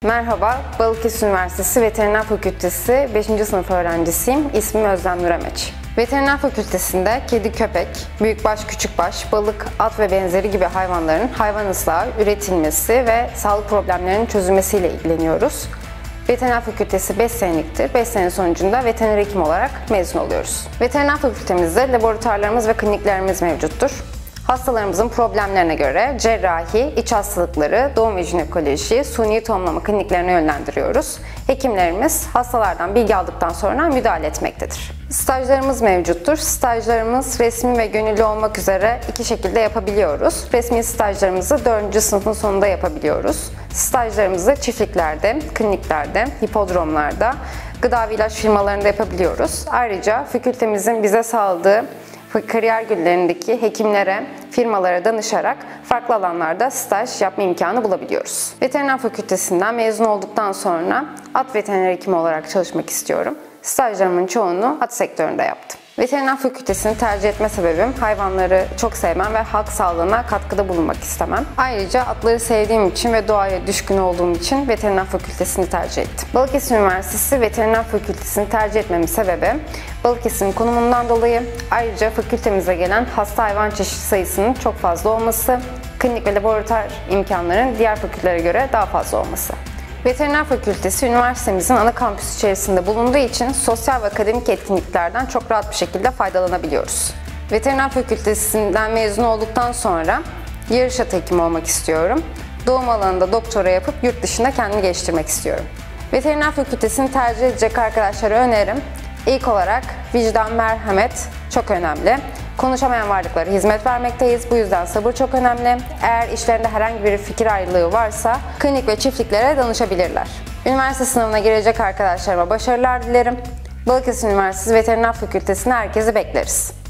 Merhaba, Balıkesir Üniversitesi Veteriner Fakültesi 5. sınıf öğrencisiyim. İsmim Özlem Nurameç. Veteriner Fakültesinde kedi, köpek, büyükbaş, küçükbaş, balık, at ve benzeri gibi hayvanların hayvan ıslahı, üretilmesi ve sağlık problemlerinin çözülmesiyle ilgileniyoruz. Veteriner Fakültesi 5 seneliktir. 5 sene sonucunda veteriner hekim olarak mezun oluyoruz. Veteriner Fakültemizde laboratuvarlarımız ve kliniklerimiz mevcuttur. Hastalarımızın problemlerine göre cerrahi, iç hastalıkları, doğum ve jinekoloji, suni tohumlama kliniklerine yönlendiriyoruz. Hekimlerimiz hastalardan bilgi aldıktan sonra müdahale etmektedir. Stajlarımız mevcuttur. Stajlarımız resmi ve gönüllü olmak üzere iki şekilde yapabiliyoruz. Resmi stajlarımızı 4. sınıfın sonunda yapabiliyoruz. Stajlarımızı çiftliklerde, kliniklerde, hipodromlarda, gıda ve ilaç firmalarında yapabiliyoruz. Ayrıca fakültemizin bize sağladığı kariyer günlerindeki hekimlere, firmalara danışarak farklı alanlarda staj yapma imkanı bulabiliyoruz. Veteriner Fakültesinden mezun olduktan sonra at veteriner hekimi olarak çalışmak istiyorum. Stajlarımın çoğunu at sektöründe yaptım. Veteriner Fakültesini tercih etme sebebim hayvanları çok sevmem ve halk sağlığına katkıda bulunmak istemem. Ayrıca atları sevdiğim için ve doğaya düşkün olduğum için Veteriner Fakültesini tercih ettim. Balıkesir Üniversitesi Veteriner Fakültesini tercih etmemin sebebi Balıkesir'in konumundan dolayı, ayrıca fakültemize gelen hasta hayvan çeşit sayısının çok fazla olması, klinik ve laboratuvar imkanlarının diğer fakültelere göre daha fazla olması. Veteriner Fakültesi üniversitemizin ana kampüsü içerisinde bulunduğu için sosyal ve akademik etkinliklerden çok rahat bir şekilde faydalanabiliyoruz. Veteriner Fakültesinden mezun olduktan sonra yarış atı hekimi olmak istiyorum. Doğum alanında doktora yapıp yurt dışında kendimi geliştirmek istiyorum. Veteriner Fakültesini tercih edecek arkadaşlara önerim. İlk olarak vicdan, merhamet çok önemli. Konuşamayan varlıklara hizmet vermekteyiz. Bu yüzden sabır çok önemli. Eğer işlerinde herhangi bir fikir ayrılığı varsa klinik ve çiftliklere danışabilirler. Üniversite sınavına girecek arkadaşlarıma başarılar dilerim. Balıkesir Üniversitesi Veteriner Fakültesi'ne herkesi bekleriz.